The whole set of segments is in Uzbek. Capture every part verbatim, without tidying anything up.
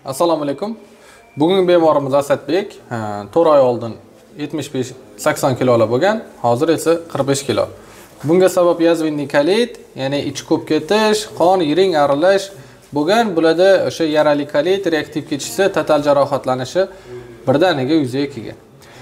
Assalomu alaykum. Bugungi bemorimiz Asadbek to'rt oy oldin yetmish besh sakson kilolar bo'lgan, hozir esa qirq besh kilo. Bunga sabab yazvinniy kolit, ya'ni ichi ko'p ketish, qon, yiring aralash bo'lgan. Bularda o'sha yarali kolit, reaktiv ketishsa, total jarohatlanishi birdaniga yuzaga kelgan.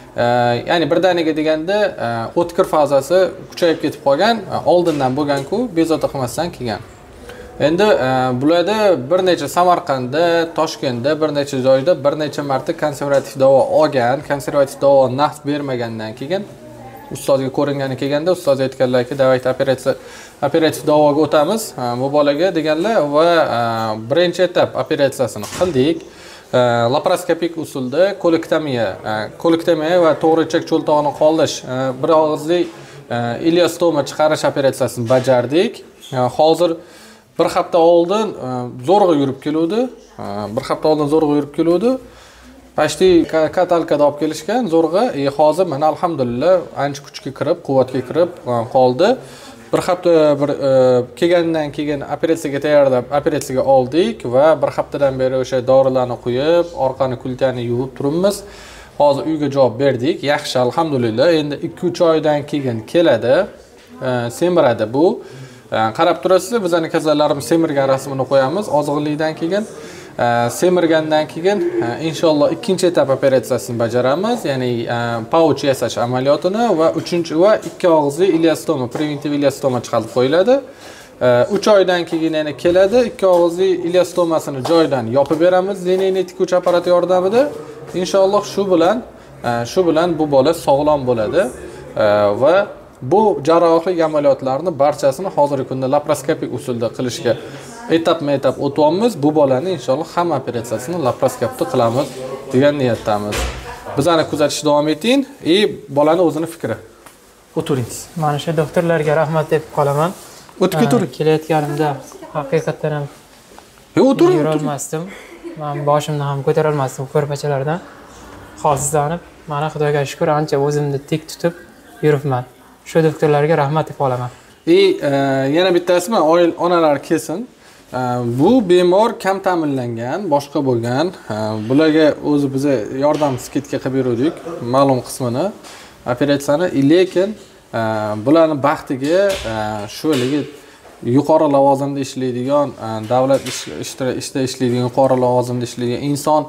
Ya'ni birdaniga deganda o'tkir fazasi kuchayib ketib qolgan, oldindan bo'lgan-ku, bezovta qilmasdan kelgan. Endi bularda bir necha Samarqandda, Toshkentda bir necha joyda bir necha marta konservativ davo olgan, konservativ davo naf bermagandan keyin ustozga ko'ringani kelganda ustoz aytganlarki, "Davayt operatsiya operativ davoga o'tamiz bu bolaga" deganlar va birinchi etap operatsiyasini qildik. Laparoskopik usulda kolektomiya, kolektomiya va to'g'ri ichak cho'ltog'ini qoldish, bir og'izli ileostoma chiqarish operatsiyasini bajardik. Hozir bir hafta oldin zo'rg'a yurib keluvdi. Bir hafta oldin zo'rg'a yurib keluvdi. Pashti katalkada olib kelishgan zo'rg'a. E, hozir mana alhamdulillah ancha kuchga kirib, quvvatga kirib qoldi. Bir hafta bir kelgandan keyin operatsiyaga tayyorlab, operatsiyaga oldik va bir haftadan beri o'sha dorilarni qo'yib, orqani kultani yuvib turibmiz. Hozir uyga javob berdik. Yaxshi, alhamdulillah. Endi ikki uch oydan keyin keladi. Semiradi bu. Qarab turasiz, bizning kasallarimiz semirgan rasmini qo'yamiz. Ozg'inlikdan keyin semirgandan keyin inshaalloh ikkinchi etap operatsiyasini bajaramiz, ya'ni pouch yasash amaliyotini va uchinchi va ikki og'izli ileostoma, preventiv ileostoma chiqarib qo'yiladi. uch oydan keyin yana keladi, ikki og'izli ileostomasini joyidan yopib beramiz zeneyniy tikuvchi apparat yordamida. Inshaalloh shu bilan shu bilan bu bola sog'lom bo'ladi va bu jarrohlik amaliyotlarini barchasini hozirgi kunda laparoskopik usulda qilishga etapma-etap o'tyapmiz. Bu bolani inshaalloh hamma operatsiyasini laparoskopda qilamiz degan niyatdamiz. Bizani kuzatishda davom eting. E bolani o'zini fikri. O'tiringiz. Mana shu doktorlarga rahmat deb qolaman. O'tib ketavering. Kelayotganimda haqiqatan ham E o'tiring. Yura olmasdim. Men boshimni ham ko'tara olmasdim ko'rpachalardan. Hozirlanib, mana Xudoga shukr ancha o'zimni tik tutib yuribman. Shu doktorlarga rahmat deb qolaman. E, yana bittasi men oil onalar kelsin. Bu bemor kam ta'minlangan, boshqa bo'lgan. Bularga o'zi biz yordam skitka qilib berdik, ma'lum qismini operatsiyani, lekin bularning baxtiga shularga yuqori lavozimda ishlaydigan, davlat ishda ishlaydigan, yuqori lavozimda ishlaydigan inson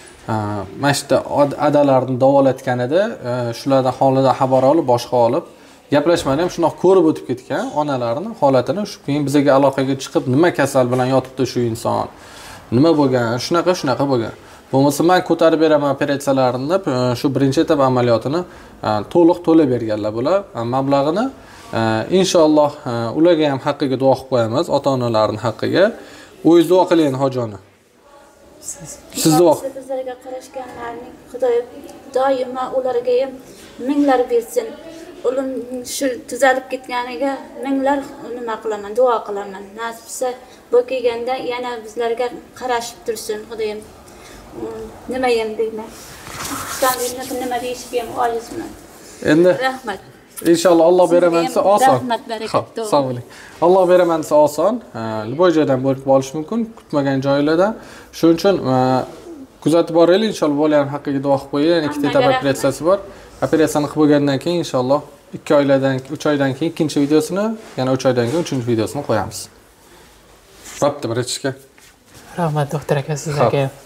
mana shu adalarni davolatganida shulardan holidan xabar olib, boshqa olib gaplashmani ham shunaqa ko'rib o'tib ketgan onalarning holatini. Shu keyin bizga aloqaga chiqib, nima kasal bilan yotibdi shu inson, nima bo'lgan, shunaqa shunaqa bo'lgan. Bo'lmasa men ko'tarib beraman operatsiyalarini, shu birinchi etap amaliyotini to'liq to'lab berganlar bular mablag'ini. Inshaalloh ularga ham haqqiga duo qilib qo'yamiz, ota-onalarning haqqiga. O'zingiz duo qiling hojiona. Siz duo bizlarga qarashganlarning Xudoy doimo ularga ham minglar bersin. Ular shu tuzalib ketganiga minglar nima qilaman, duo qilaman. Nasibsa bu kelganda yana bizlarga qarashib tursin Xudoyim. Nima ham deyman. Qanday nima deyishga ham ojizman. Endi rahmat. Inshaalloh Alloh beramansa oson. Rahmat, barakat. Sog' bo'ling. Alloh beramansa oson. Liboy joydan bo'lib olish mumkin, kutmagan joylardan. Shuning uchun kuzatib boraylik. Inshaalloh bolaning haqqiga duo qilib qo'ying. Ikkita etap operatsiyasi bor. Operatsiyani qilib bo'lgandan keyin inshaalloh ikki oylardan uch oydan keyin ikkinchi videosini, yana uch oydan keyin uchinchi videosini qo'yamiz. Bo'pti, birinchisiga. Rahmat doktor aka sizlarga.